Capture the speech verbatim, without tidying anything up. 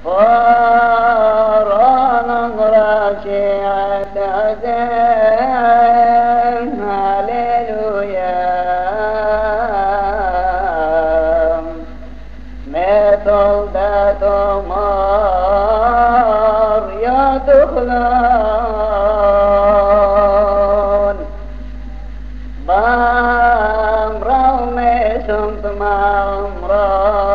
قرآن راشعة أذان هللويا مثل ذات مريا تخلون بام رومي سمت مامرا